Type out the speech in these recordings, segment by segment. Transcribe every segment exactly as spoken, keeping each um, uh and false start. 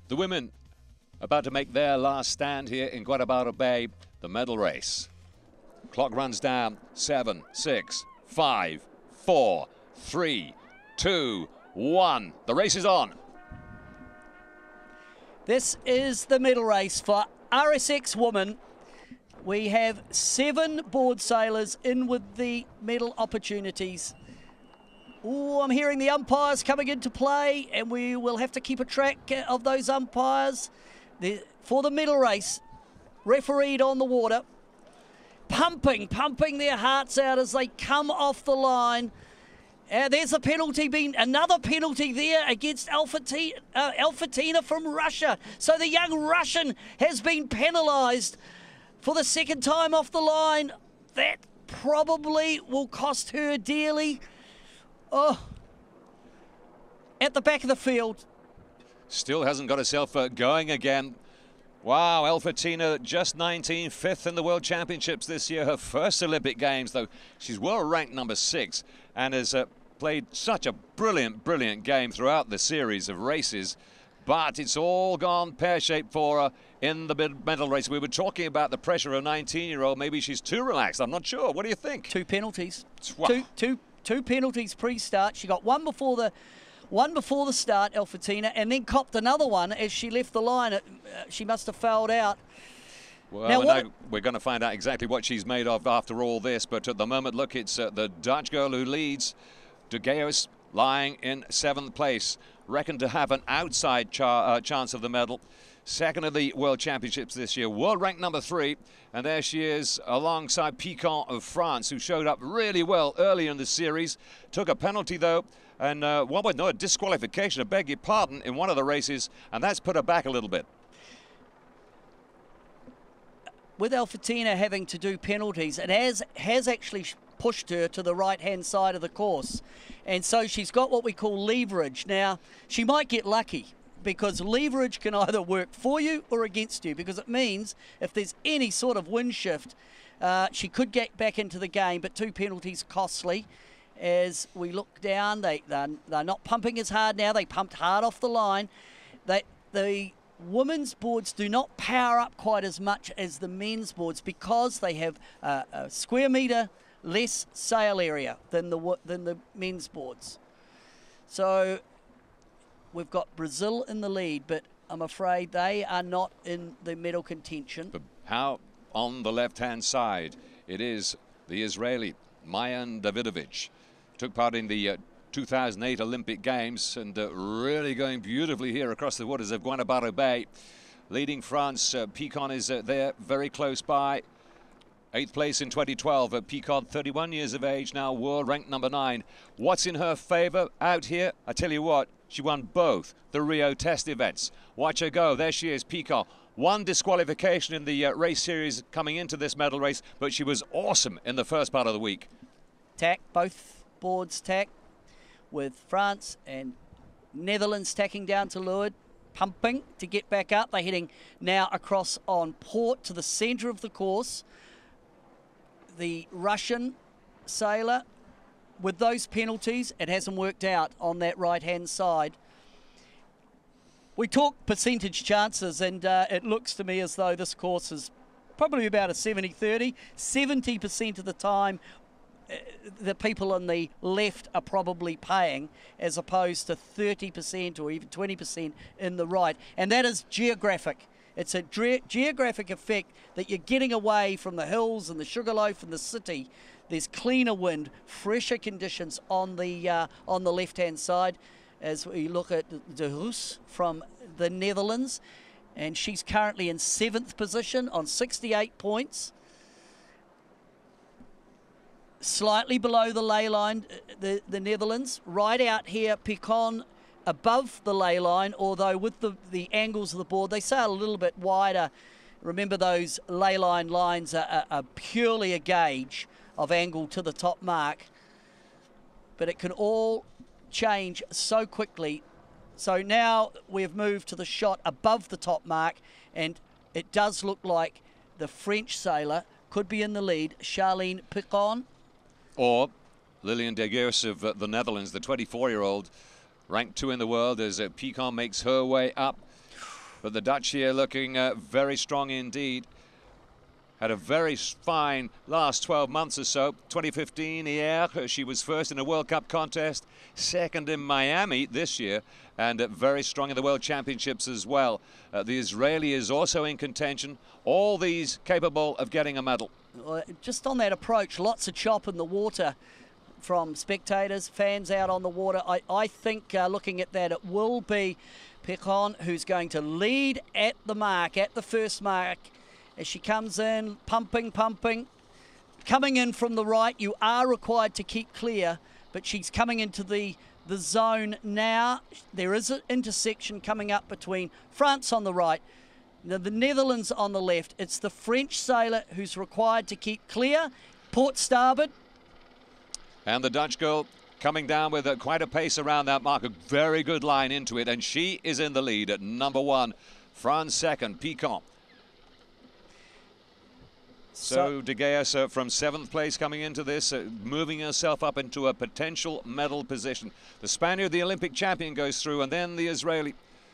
The women about to make their last stand here in Guanabara Bay, the medal race. Clock runs down. Seven, six, five, four, three, two, one. The race is on. This is the medal race for R S X Women. We have seven board sailors in with the medal opportunities. Oh, I'm hearing the umpires coming into play, and we will have to keep a track of those umpires. The, for the medal race, refereed on the water, pumping, pumping their hearts out as they come off the line. Uh, there's a penalty, being another penalty there against Alfatina, uh, Alfatina from Russia. So the young Russian has been penalised for the second time off the line. That probably will cost her dearly. Oh, at the back of the field. Still hasn't got herself uh, going again. Wow, Alfatina just nineteen, fifth in the World Championships this year. Her first Olympic Games, though. She's world ranked number six and has uh, played such a brilliant, brilliant game throughout the series of races. But it's all gone pear-shaped for her in the medal race. We were talking about the pressure of a nineteen-year-old. Maybe she's too relaxed. I'm not sure. What do you think? Two penalties. Wow. Two, two, two penalties pre-start. She got one before the one before the start, Alfatina, and then copped another one as she left the line. It, uh, she must have fouled out. Well, now, what... we're going to find out exactly what she's made of after all this. But at the moment, look, it's uh, the Dutch girl who leads. De Geus lying in seventh place, reckoned to have an outside ch uh, chance of the medal. Second of the World Championships this year, world ranked number three. And there she is alongside Picon of France, who showed up really well early in the series. Took a penalty, though, and uh, one would know a disqualification, I beg your pardon, in one of the races, and that's put her back a little bit. With Alfatina having to do penalties, it has, has actually pushed her to the right-hand side of the course. And so she's got what we call leverage. Now, she might get lucky, because leverage can either work for you or against you, because it means if there's any sort of wind shift, uh, she could get back into the game. But two penalties costly. As we look down, they, they're, they're not pumping as hard now. They pumped hard off the line. They, the women's boards do not power up quite as much as the men's boards, because they have uh, a square metre less sail area than the, than the men's boards. So we've got Brazil in the lead, but I'm afraid they are not in the medal contention. But how on the left-hand side, it is the Israeli Mayan Davidovich. Took part in the uh, two thousand eight Olympic Games and uh, really going beautifully here across the waters of Guanabara Bay. Leading France, uh, Picon is uh, there very close by. Eighth place in twenty twelve. Uh, Picon, thirty-one years of age now, world ranked number nine. What's in her favour out here? I tell you what, she won both the Rio Test events. Watch her go. There she is, Picon. One disqualification in the uh, race series coming into this medal race, but she was awesome in the first part of the week. Tack, both boards tack, with France and Netherlands tacking down to leeward, pumping to get back up. They're heading now across on port to the centre of the course. The Russian sailor, with those penalties, it hasn't worked out on that right-hand side. We talk percentage chances, and uh, it looks to me as though this course is probably about a seventy thirty. seventy percent of the time, uh, the people on the left are probably paying, as opposed to thirty percent or even twenty percent in the right. And that is geographic. It's a geographic effect that you're getting away from the hills and the Sugarloaf and the city. There's cleaner wind, fresher conditions on the uh, on the left-hand side. As we look at De Roos from the Netherlands, and she's currently in seventh position on sixty-eight points. Slightly below the ley line, the, the Netherlands. Right out here, Picon above the ley line, although with the, the angles of the board, they sail a little bit wider. Remember, those ley line lines are, are, are purely a gauge of angle to the top mark. But it can all change so quickly. So now we've moved to the shot above the top mark, and it does look like the French sailor could be in the lead, Charlene Picon. Or Lilian de Geus of uh, the Netherlands, the twenty-four-year-old, ranked two in the world, as uh, Picon makes her way up. But the Dutch here looking uh, very strong indeed. Had a very fine last twelve months or so. twenty fifteen here, she was first in a World Cup contest, second in Miami this year, and uh, very strong in the World Championships as well. Uh, the Israeli is also in contention. All these capable of getting a medal. Well, just on that approach, lots of chop in the water from spectators, fans out on the water. I, I think uh, looking at that, it will be Pecan who's going to lead at the mark, at the first mark. As she comes in, pumping, pumping, coming in from the right. You are required to keep clear, but she's coming into the, the zone now. There is an intersection coming up between France on the right, the, the Netherlands on the left. It's the French sailor who's required to keep clear. Port starboard. And the Dutch girl coming down with a, quite a pace around that mark. A very good line into it, and she is in the lead at number one. France second, Pecan. So, so De Geus uh, from seventh place coming into this, uh, moving herself up into a potential medal position. The Spaniard, the Olympic champion, goes through, and then the Israeli.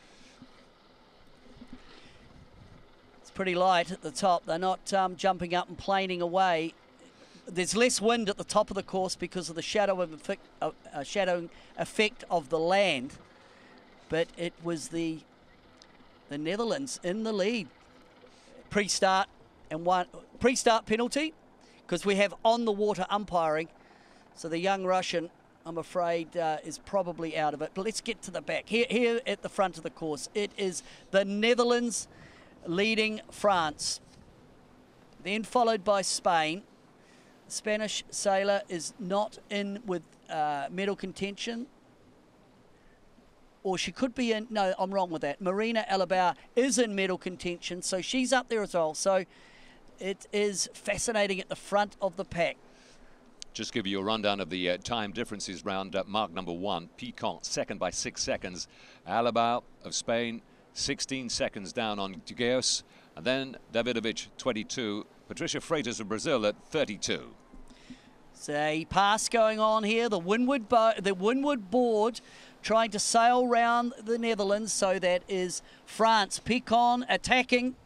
It's pretty light at the top. They're not um, jumping up and planing away. There's less wind at the top of the course because of the shadow of effect, uh, uh, shadowing effect of the land. But it was the the Netherlands in the lead pre-start. And one pre-start penalty because we have on the water umpiring. So the young Russian, I'm afraid, uh, is probably out of it. But let's get to the back. Here, here at the front of the course, it is the Netherlands leading France. Then followed by Spain. The Spanish sailor is not in with uh, medal contention. Or she could be in, no, I'm wrong with that. Marina Alabau is in medal contention, so she's up there as well. So it is fascinating at the front of the pack. Just give you a rundown of the uh, time differences round uh, mark number one. Pecan second by six seconds. Alabau of Spain, sixteen seconds down on De Geus. And then Davidovich, twenty-two. Patricia Freitas of Brazil at thirty-two. So a pass going on here. The windward, bo the windward board trying to sail round the Netherlands. So that is France. Pecan attacking.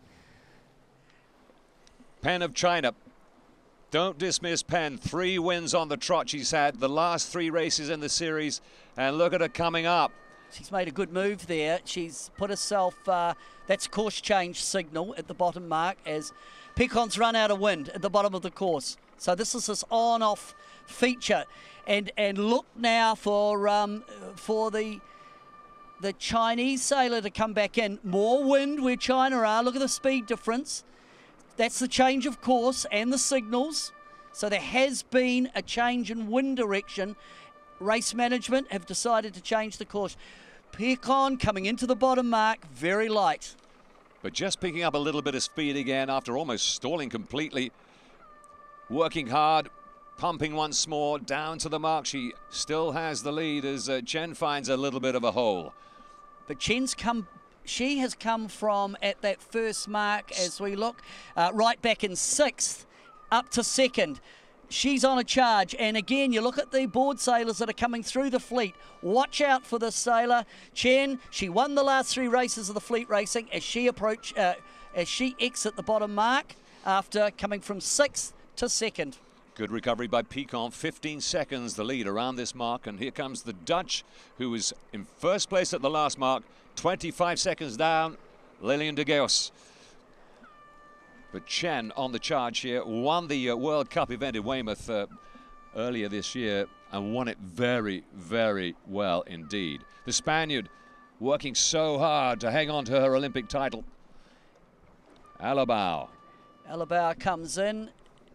Pen of China. Don't dismiss Pen. Three wins on the trot she's had. The last three races in the series. And look at her coming up. She's made a good move there. She's put herself, uh, that's course change signal at the bottom mark as Pecan's run out of wind at the bottom of the course. So this is this on-off feature. And and look now for um, for the the Chinese sailor to come back in. More wind where China are. Look at the speed difference. That's the change of course and the signals. So there has been a change in wind direction. Race management have decided to change the course. Pecan coming into the bottom mark, very light. But just picking up a little bit of speed again after almost stalling completely. Working hard, pumping once more, down to the mark. She still has the lead as uh, Chen finds a little bit of a hole. But Chen's come, she has come from at that first mark as we look, uh, right back in sixth, up to second. She's on a charge, and again, you look at the board sailors that are coming through the fleet. Watch out for this sailor. Chen, she won the last three races of the fleet racing as she approach, uh, as she exit the bottom mark after coming from sixth to second. Good recovery by Pecan, fifteen seconds the lead around this mark, and here comes the Dutch, who was in first place at the last mark, twenty-five seconds down, Lilian De Geus. But Chen on the charge here, won the uh, World Cup event in Weymouth uh, earlier this year and won it very, very well indeed. The Spaniard working so hard to hang on to her Olympic title. Alabau. Alabau comes in.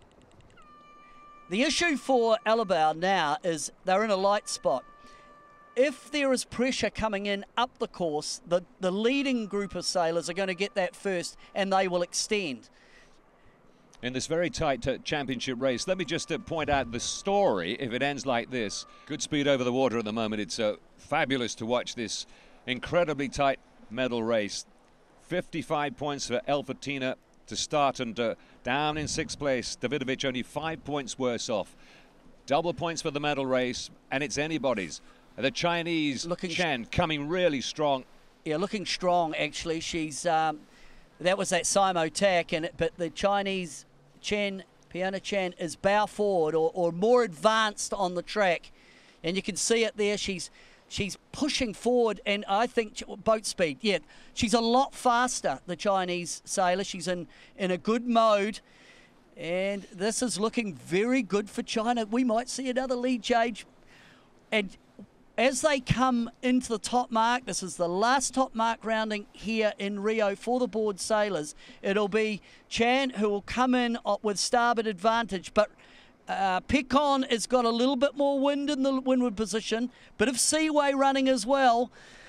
The issue for Alabau now is they're in a light spot. If there is pressure coming in up the course, the, the leading group of sailors are going to get that first and they will extend. In this very tight uh, championship race, let me just uh, point out the story if it ends like this. Good speed over the water at the moment. It's uh, fabulous to watch this incredibly tight medal race. fifty-five points for Elfatina to start, and uh, down in sixth place, Davidovich only five points worse off. Double points for the medal race, and it's anybody's. The Chinese, Looking Chen, coming really strong. Yeah, looking strong, actually. She's um, that was that Simo tack, and it, but the Chinese Chen, Piana Chen, is bow forward or, or more advanced on the track. And you can see it there. She's she's pushing forward, and I think boat speed. Yeah, she's a lot faster, the Chinese sailor. She's in, in a good mode. And this is looking very good for China. We might see another lead change. And as they come into the top mark, this is the last top mark rounding here in Rio for the board sailors. It'll be Chan who will come in with starboard advantage. But uh, Picon has got a little bit more wind in the windward position. Bit of seaway running as well.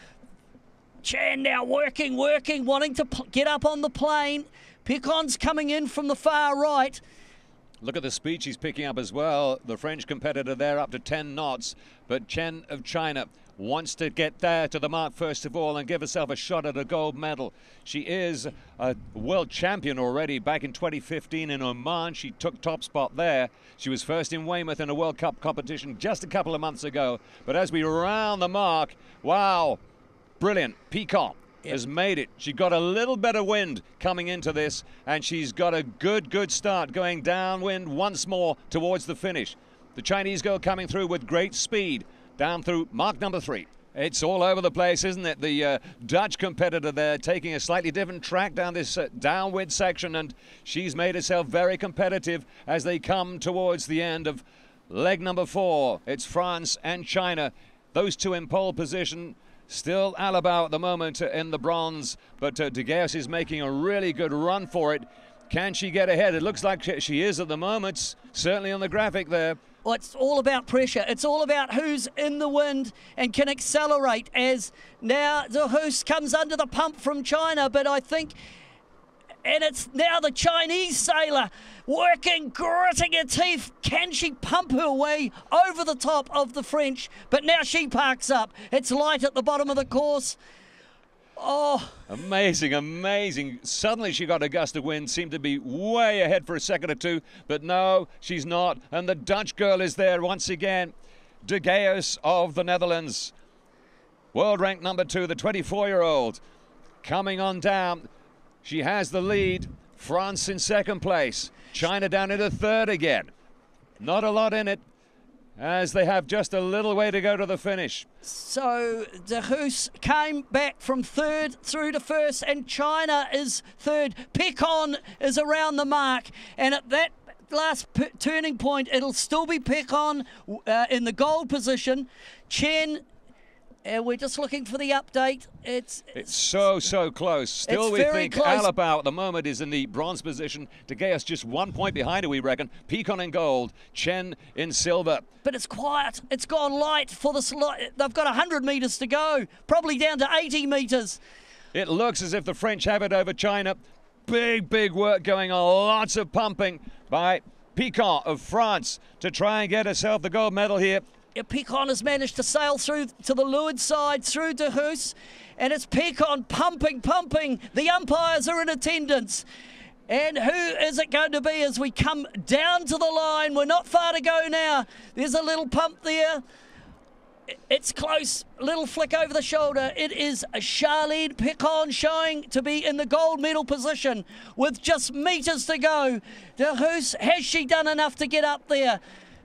Chan now working, working, wanting to get up on the plane. Picon's coming in from the far right. Look at the speed she's picking up as well. The French competitor there up to ten knots. But Chen of China wants to get there to the mark first of all and give herself a shot at a gold medal. She is a world champion already. Back in twenty fifteen in Oman, she took top spot there. She was first in Weymouth in a World Cup competition just a couple of months ago. But as we round the mark, wow, brilliant. Peacock has made it. She got a little bit of wind coming into this, and she's got a good, good start going downwind once more towards the finish. The Chinese girl coming through with great speed down through mark number three. It's all over the place, isn't it? The uh, Dutch competitor there taking a slightly different track down this uh, downwind section, and she's made herself very competitive as they come towards the end of leg number four. It's France and China, those two in pole position. Still Alabau at the moment in the bronze, but uh, De Geus is making a really good run for it. Can she get ahead? It looks like she is at the moment, certainly on the graphic there. Well, it's all about pressure. It's all about who's in the wind and can accelerate, as now De Geus comes under the pump from China, but I think, and it's now the Chinese sailor working, gritting her teeth. Can she pump her way over the top of the French? But now she parks up. It's light at the bottom of the course. Oh. Amazing, amazing. Suddenly she got a gust of wind, seemed to be way ahead for a second or two, but no, she's not. And the Dutch girl is there once again. De Geus of the Netherlands. World rank number two, the twenty-four-year-old. Coming on down. She has the lead. France in second place. China down into third again. Not a lot in it, as they have just a little way to go to the finish. So De Geus came back from third through to first, and China is third. Picon is around the mark, and at that last p turning point, it'll still be Picon uh, in the gold position. Chen. And uh, we're just looking for the update. It's it's so, so close. Still, we think Alabau at the moment is in the bronze position. De Geus just one point behind her, we reckon. Picon in gold, Chen in silver. But it's quiet. It's gone light for the slot. They've got one hundred metres to go, probably down to eighty metres. It looks as if the French have it over China. Big, big work going on. Lots of pumping by Picon of France to try and get herself the gold medal here. Picon has managed to sail through to the leeward side, through De Geus, and it's Picon pumping, pumping. The umpires are in attendance. And who is it going to be as we come down to the line? We're not far to go now. There's a little pump there. It's close. Little flick over the shoulder. It is Charlene Picon showing to be in the gold medal position with just metres to go. De Geus, has she done enough to get up there?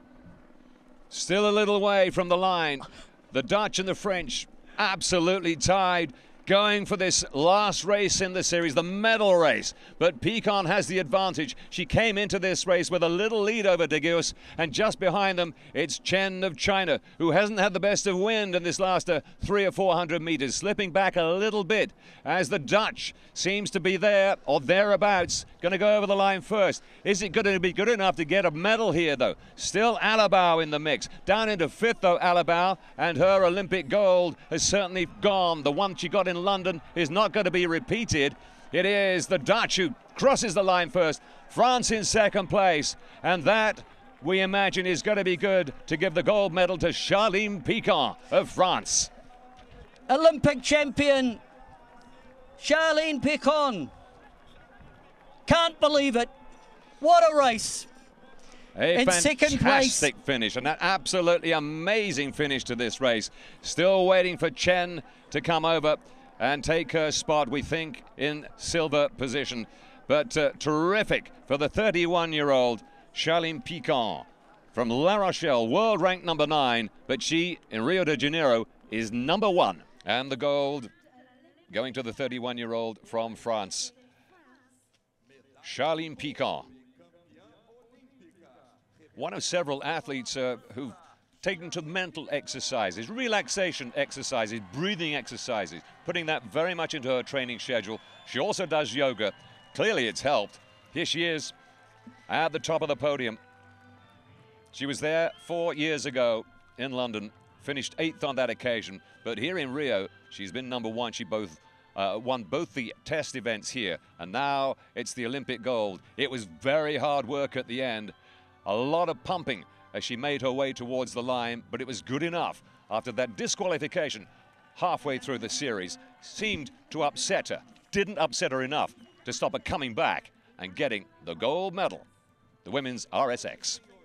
Still a little way from the line. The Dutch and the French absolutely tied, going for this last race in the series, the medal race. But Picon has the advantage. She came into this race with a little lead over De Geus, and just behind them, it's Chen of China, who hasn't had the best of wind in this last uh, three or four hundred meters, slipping back a little bit as the Dutch seems to be there or thereabouts, going to go over the line first. Is it going to be good enough to get a medal here, though? Still Alabau in the mix. Down into fifth, though, Alabau, and her Olympic gold has certainly gone. The one she got in London is not going to be repeated. It is the Dutch who crosses the line first. France in second place, and that, we imagine, is going to be good to give the gold medal to Charlene Picon of France. Olympic champion Charlene Picon. Can't believe it. What a race. A in second place. Fantastic finish, and an absolutely amazing finish to this race. Still waiting for Chen to come over. and take her spot, we think, in silver position. But uh, terrific for the thirty-one-year-old Charline Picard from La Rochelle, world ranked number nine, but she, in Rio de Janeiro, is number one. And the gold going to the thirty-one-year-old from France, Charline Picard. One of several athletes uh, who've taken to mental exercises, relaxation exercises, breathing exercises, putting that very much into her training schedule. She also does yoga. Clearly it's helped. Here she is at the top of the podium. She was there four years ago in London, finished eighth on that occasion, but here in Rio, she's been number one. She both uh, won both the test events here, and now it's the Olympic gold. It was very hard work at the end, a lot of pumping as she made her way towards the line, but it was good enough after that disqualification halfway through the series. Seemed to upset her, didn't upset her enough to stop her coming back and getting the gold medal, the women's R S X.